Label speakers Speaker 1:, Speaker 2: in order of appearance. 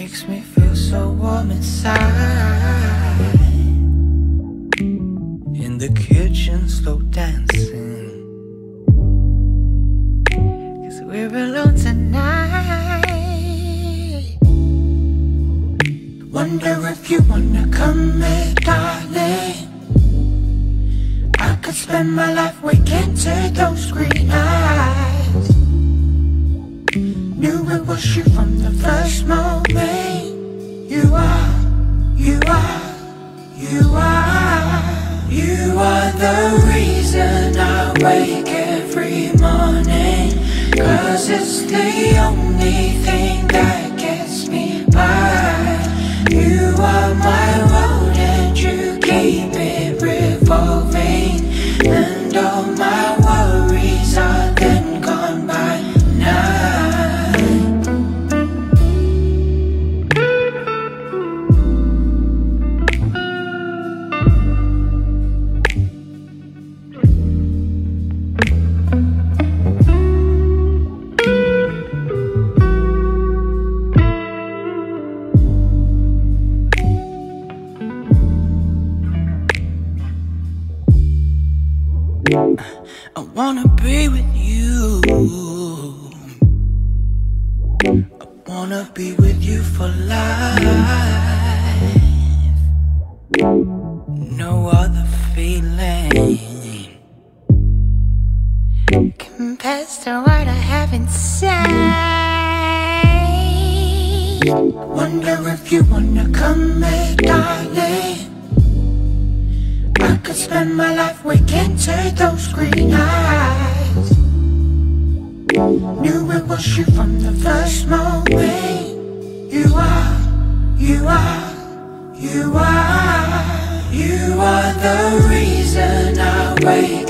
Speaker 1: makes me feel so warm inside. In the kitchen, slow dancing, 'cause we're alone tonight. Wonder if you wanna come here, darling. I could spend my life waking to those green eyes. Knew it was you from the first moment. You are, you are, you are. You are the reason I wake every morning, 'cause it's the only thing that gets me by. You are my world and you keep it revolving, and all my worries are then gone by now. I wanna be with you. I wanna be with you for life. No other feeling compares to what I have inside. Wonder if you wanna come here, darling. I could spend my life waking to those green eyes. Knew it was you from the first moment. You are, you are, you are. You are the reason I wake